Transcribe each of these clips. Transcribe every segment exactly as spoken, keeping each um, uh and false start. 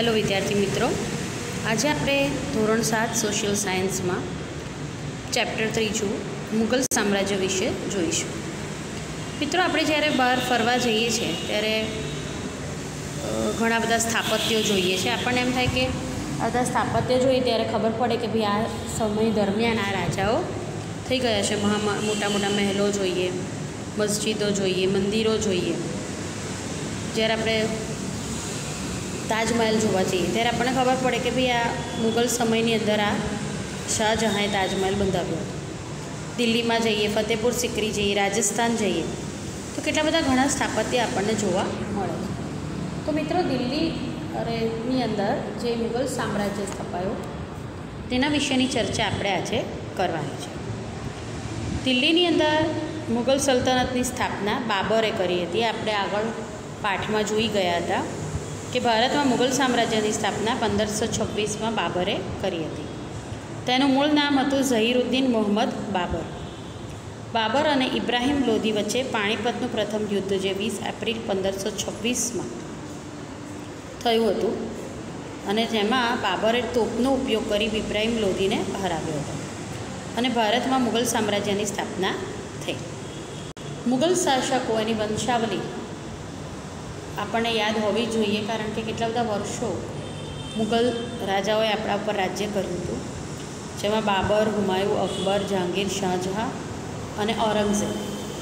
Hello विद्यार्थी मित्रों, आज आपणे धोरण सात सोशियल सायन्स में चैप्टर त्रीजू मुगल साम्राज्य विषे जोईशुं। मित्रों, आपणे ज्यारे बहार फरवा जईए छीए त्यारे घणा बधा स्थापत्यो जोईए छे। आपणे एम थाय के आ बधा स्थापत्य जोईए त्यारे खबर पड़े कि भाई आ समय दरमियान आ राजाओ थई गया छे। महा मोटा मोटा महलो जोईए, मस्जिदों जोईए, मंदिरों जोईए। ज्यारे आपणे ताजमहल जोवा जईए त्यारे आपणे खबर पड़े कि भाई आ मुगल समयनी अंदर आ शाहजहाँए ताजमहल बंधाव्यो हतो। दिल्ली में जईए, फतेहपुर सीकरी जईए, राजस्थान जईए तो केटला बधा घणा स्थापत्य आपणे जोवा मळे। तो मित्रों, दिल्ली अरे नी अंदर जे मुगल साम्राज्य स्थापायो तेना विषयनी चर्चा आपणे आजे करवानी छे। दिल्लीनी अंदर मुगल सल्तनतनी स्थापना बाबरे करी हती। आपणे आगळ पाठमां जोई गया हता कि भारत में मुगल साम्राज्य की स्थापना पंदर सौ छब्बीस में बाबरे करी थी। तेनु मूल नाम हतुं ज़हीरुद्दीन मोहम्मद बाबर। बाबर और इब्राहिम लोधी वच्चे पाणीपतनु प्रथम युद्ध जे वीस एप्रिल पंदर सौ छब्बीस में थयुं हतुं अने जेमां बाबरे तोपनो उपयोग करी इब्राहिम लोधी ने हराव्यो हतो अने भारत में मुगल साम्राज्य की स्थापना थई। मुगल शासकों एनी वंशावली આપણને યાદ હોવી જોઈએ, કારણ કે કેટલા બધા વર્ષો મુગલ રાજાઓએ આપણા ઉપર રાજ્ય કર્યું હતું, જેમાં બાબર, હુમાયુ, અકબર, જહાંગીર, શાહજહાં અને ઔરંગઝેબ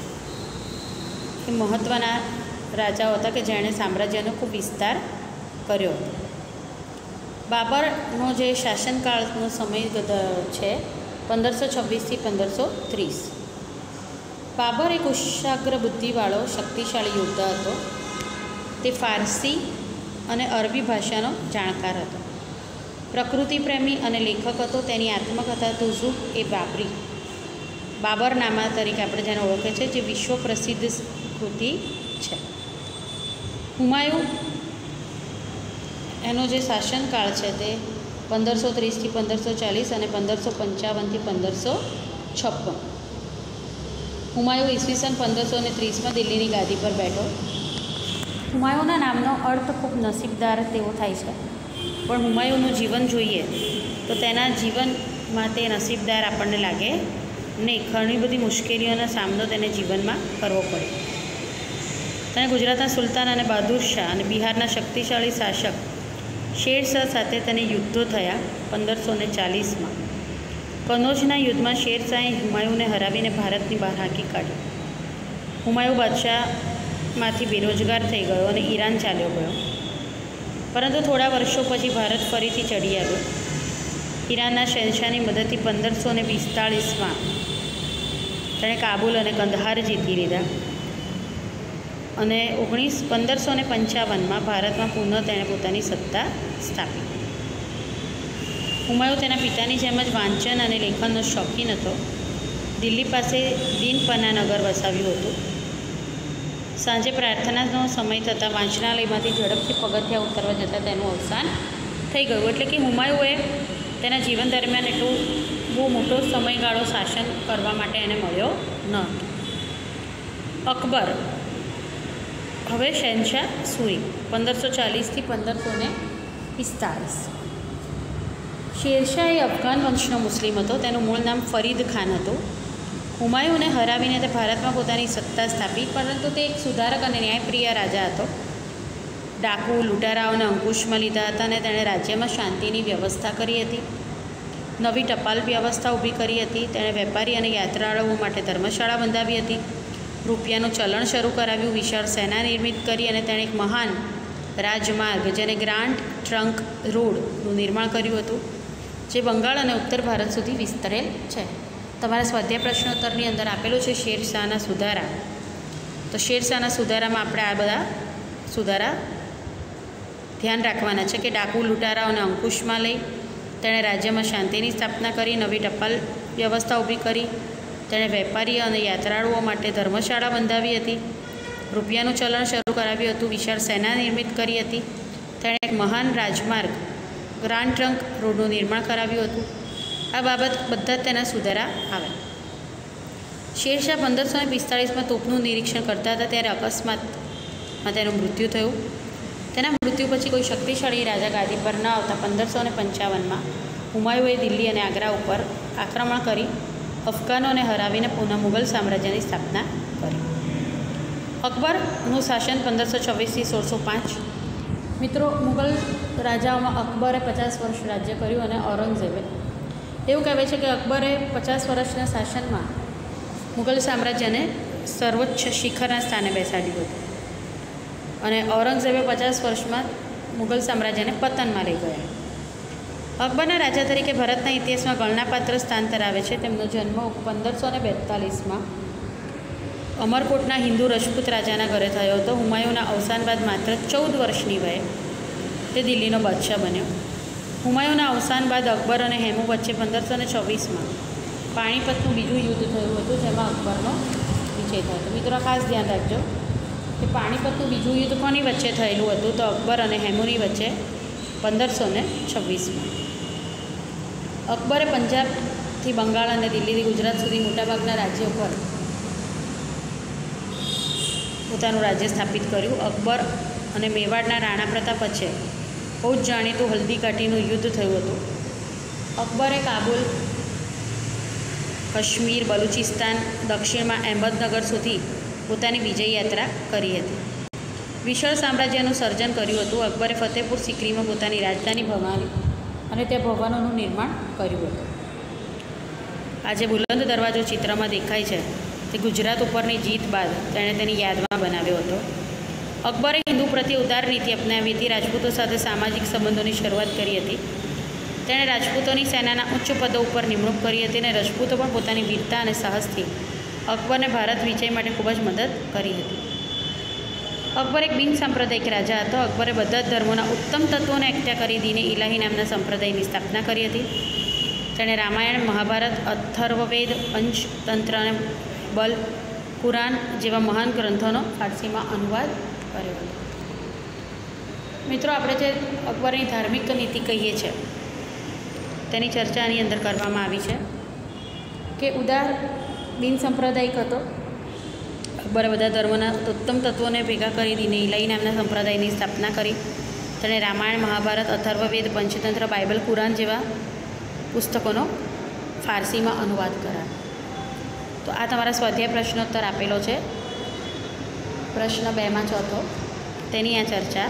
એ મહત્ત્વના રાજાઓ હતા કે જેણે સામ્રાજ્યનો ખૂબ વિસ્તાર કર્યો હતો। બાબરનો જે શાસનકાળનો સમય છે પંદરસો છવ્વીસથી પંદરસો ત્રીસ। બાબર એક ઉચ્ચાગ્ર બુદ્ધિવાળો શક્તિશાળી યોદ્ધા હતો। તે ફારસી અને અરબી ભાષાનો જાણકાર હતો। પ્રકૃતિ પ્રેમી અને લેખક હતો। તેની આત્મકથા તુઝુક એ બાબરી બાબરનામા તરીકે આપણે જેને ઓળખે છે, જે વિશ્વ પ્રસિદ્ધ કૃતિ છે। હુમાયુ એનો જે શાસનકાળ છે તે પંદરસો ત્રીસથી પંદરસો ચાલીસ અને પંદરસો પંચાવનથી પંદરસો છપ્પન। હુમાયુ ઈસવીસન પંદરસો ને ત્રીસમાં દિલ્હીની ગાદી પર બેઠો। હુમાયુના નામનો અર્થ ખૂબ નસીબદાર તેવો થાય છે, પણ હુમાયુનું જીવન જોઈએ તો તેના જીવનમાં તે નસીબદાર આપણને લાગે નહીં। ઘણી બધી મુશ્કેલીઓનો સામનો તેને જીવનમાં કરવો પડે। તેણે ગુજરાતના સુલતાન અને બહાદુર શાહ અને બિહારના શક્તિશાળી શાસક શેરશાહ સાથે તેને યુદ્ધો થયા। પંદરસો ને ચાલીસમાં કનોજના યુદ્ધમાં શેરશાહે હુમાયુને હરાવીને ભારતની બહાર હાંકી કાઢ્યો। હુમાયુ બાદશાહ માંથી બેરોજગાર થઈ ગયો અને ઈરાન ચાલ્યો ગયો, પરંતુ થોડા વર્ષો પછી ભારત ફરીથી ચડી આવ્યો। ઈરાનના શહેનશાહની મદદથી પંદરસો ને પિસ્તાળીસમાં તેણે કાબુલ અને કંદહાર જીતી લીધા અને ઓગણીસ પંદરસો ને પંચાવનમાં ભારતમાં પુનઃ તેણે પોતાની સત્તા સ્થાપી। હુમાયુ તેના પિતાની જેમ જ વાંચન અને લેખનનો શોખીન હતો। દિલ્હી પાસે દીનપના નગર વસાવ્યું હતું। સાંજે પ્રાર્થનાનો સમય થતાં વાંચનાલયમાંથી ઝડપથી પગથિયા ઉતરવા જતાં તેનું અવસાન થઈ ગયું। એટલે કે હુમાયુએ તેના જીવન દરમિયાન એટલું બહુ મોટો સમયગાળો શાસન કરવા માટે એને મળ્યો ન હતો। અકબર હવે શહેનશાહ સૂરી પંદરસો ચાલીસથી પંદરસો ને પિસ્તાળીસ। શેરશાહ એ અફઘાન વંશનો મુસ્લિમ હતો। તેનું મૂળ નામ ફરીદ ખાન હતું। હુમાયુને હરાવીને તે ભારતમાં પોતાની સત્તા સ્થાપી, પરંતુ તે એક સુધારક અને ન્યાયપ્રિય રાજા હતો। ડાકુ લૂંટારાઓને અંકુશમાં લીધા હતા અને તેણે રાજ્યમાં શાંતિની વ્યવસ્થા કરી હતી। નવી ટપાલ વ્યવસ્થા ઊભી કરી હતી। તેણે વેપારી અને યાત્રાળુઓ માટે ધર્મશાળા બંધાવી હતી। રૂપિયાનું ચલણ શરૂ કરાવ્યું। વિશાળ સેના નિર્મિત કરી અને તેણે એક મહાન રાજમાર્ગ જેને ગ્રાન્ડ ટ્રંક રોડનું નિર્માણ કર્યું હતું, જે બંગાળ અને ઉત્તર ભારત સુધી વિસ્તરેલ છે। તમારા સ્વાધ્યાય પ્રશ્નોત્તરની અંદર આપેલું છે શેરશાહના સુધારા। તો શેરશાહના સુધારામાં આપણે આ બધા સુધારા ધ્યાન રાખવાના છે કે ડાકુ લૂંટારાઓને અંકુશમાં લઈ તેણે રાજ્યમાં શાંતિની સ્થાપના કરી, નવી ટપાલ વ્યવસ્થા ઊભી કરી, તેણે વેપારી અને યાત્રાળુઓ માટે ધર્મશાળા બંધાવી હતી, રૂપિયાનું ચલણ શરૂ કરાવ્યું હતું, વિશાળ સેના નિર્મિત કરી હતી, તેણે એક મહાન રાજમાર્ગ ગ્રાન્ડ ટ્રંક રોડનું નિર્માણ કરાવ્યું હતું। આ બાબત બધા જ તેના સુધારા આવે। શેરશાહ પંદરસો ને પિસ્તાળીસમાં તોપનું નિરીક્ષણ કરતા હતા ત્યારે અકસ્માતમાં તેનું મૃત્યુ થયું। તેના મૃત્યુ પછી કોઈ શક્તિશાળી રાજા ગાદી પર ન આવતા પંદરસો ને પંચાવનમાં હુમાયુએ દિલ્હી અને આગ્રા ઉપર આક્રમણ કરી અફઘાનોને હરાવીને પુનઃ મુગલ સામ્રાજ્યની સ્થાપના કરી. અકબરનું શાસન પંદરસો છવ્વીસથી સોળસો પાંચ. મિત્રો, મુગલ રાજાઓમાં અકબરે પચાસ વર્ષ રાજ્ય કર્યું અને ઔરંગઝેબે, એવું કહેવાય છે કે અકબરે પચાસ વર્ષના શાસનમાં મુગલ સામ્રાજ્યને સર્વોચ્ચ શિખરના સ્થાને બેસાડ્યું હતું અને ઔરંગઝેબે પચાસ વર્ષમાં મુગલ સામ્રાજ્યને પતનમાં લઈ ગયા. અકબરના રાજા તરીકે ભારતના ઇતિહાસમાં ગણનાપાત્ર સ્થાન ધરાવે છે. તેમનો જન્મ પંદરસો ને બેતાલીસમાં અમરકોટના હિન્દુ રજપૂત રાજાના ઘરે થયો હતો. હુમાયુના અવસાન બાદ માત્ર ચૌદ વર્ષની વયે તે દિલ્હીનો બાદશાહ બન્યો. હુમાયુના અવસાન બાદ અકબર અને હેમુ વચ્ચે પંદરસો ને છવ્વીસમાં પાણીપતનું બીજું યુદ્ધ થયું હતું, જેમાં અકબરનો વિજય થયો હતો. મિત્રો, ખાસ ધ્યાન રાખજો કે પાણીપતનું બીજું યુદ્ધ કોની વચ્ચે થયેલું હતું? તો અકબર અને હેમુની વચ્ચે પંદરસો ને છવ્વીસમાં. અકબરે પંજાબથી બંગાળ અને દિલ્હીથી ગુજરાત સુધી મોટાભાગના રાજ્યો પર પોતાનું રાજ્ય સ્થાપિત કર્યું. અકબર અને મેવાડના રાણા પ્રતાપ વચ્ચે બહુ જ જાણીતું હલ્દી ઘાટીનું યુદ્ધ થયું હતું. અકબરે કાબુલ, કાશ્મીર, બલુચિસ્તાન, દક્ષિણમાં અહેમદનગર સુધી પોતાની વિજય યાત્રા કરી હતી. વિશાળ સામ્રાજ્યનું સર્જન કર્યું હતું. અકબરે ફતેહપુર સિકરીમાં પોતાની રાજધાની ભવાની અને ત્યાં ભવનોનું નિર્માણ કર્યું હતું. આ જે બુલંદ દરવાજો ચિત્રમાં દેખાય છે તે ગુજરાત ઉપરની જીત બાદ તેણે તેની યાદમાં બનાવ્યો હતો. અકબરે હિન્દુ પ્રત્યે ઉદાર નીતિ અપનાવી હતી. રાજપૂતો સાથે સામાજિક સંબંધોની શરૂઆત કરી હતી. તેણે રાજપૂતોની સેનાના ઉચ્ચ પદો ઉપર નિમણૂક કરી હતી અને રાજપૂતો પણ પોતાની વીરતા અને સાહસથી અકબરને ભારત વિજય માટે ખૂબ જ મદદ કરી હતી. અકબર એક બિન સાંપ્રદાયિક રાજા હતો. અકબરે બધા જ ધર્મોના ઉત્તમ તત્વોને એકઠા કરી દીને ઇલાહી નામના સંપ્રદાયની સ્થાપના કરી હતી. તેણે રામાયણ, મહાભારત, અથર્વવેદ, પંચતંત્ર અને બલ, કુરાન જેવા મહાન ગ્રંથોનો ફારસીમાં અનુવાદ કર્યો હતો. મિત્રો, આપણે જે અકબરની ધાર્મિક નીતિ કહીએ છીએ તેની ચર્ચા આની અંદર કરવામાં આવી છે કે ઉદાર, બિન સાંપ્રદાયિક હતો. અકબરે બધા ધર્મોના ઉત્તમ તત્વોને ભેગા કરી દીને ઇલાહી નામના સંપ્રદાયની સ્થાપના કરી. તેણે રામાયણ, મહાભારત, અથર્વવેદ, પંચતંત્ર, બાઇબલ, કુરાન જેવા પુસ્તકોનો ફારસીમાં અનુવાદ કરાયો. તો આ તમારા સ્વાધ્યાય પ્રશ્નોત્તર આપેલો છે. પ્રશ્ન બેમાં ચોથો તેની આ ચર્ચા.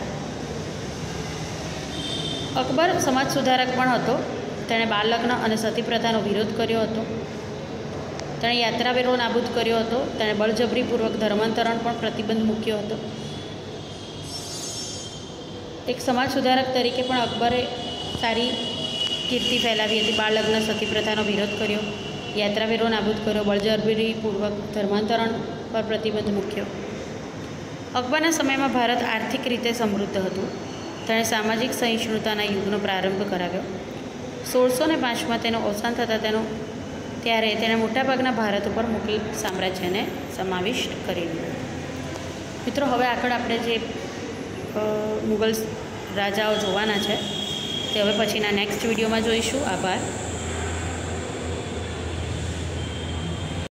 અકબર સમાજ સુધારક પણ હતો. તેણે બાળ લગ્ન અને સતી પ્રથાનો વિરોધ કર્યો હતો. તેણે યાત્રાવેરો નાબૂદ કર્યો હતો. તેણે બળજબરીપૂર્વક ધર્માંતરણ પણ પ્રતિબંધ મૂક્યો હતો. એક સમાજ સુધારક તરીકે પણ અકબરે સારી કીર્તિ ફેલાવી હતી. બાળ લગ્ન, સતી પ્રથાનો વિરોધ કર્યો, યાત્રાવેરો નાબૂદ કર્યો, બળજબરીપૂર્વક ધર્માંતરણ પર પ્રતિબંધ મૂક્યો. અકબરના સમયમાં ભારત આર્થિક રીતે સમૃદ્ધ હતું. તેણે સામાજિક સહિષ્ણુતાના યુગનો પ્રારંભ કરાવ્યો. સોળસો ને પાંચમાં તેનું અવસાન થતાં તેનો ત્યારે તેણે મોટાભાગના ભારત ઉપર મુગલ સામ્રાજ્યને સમાવિષ્ટ કરી દીધું. મિત્રો, હવે આગળ આપણે જે મુગલ રાજાઓ જોવાના છે તે હવે પછીના નેક્સ્ટ વિડીયોમાં જોઈશું. આભાર.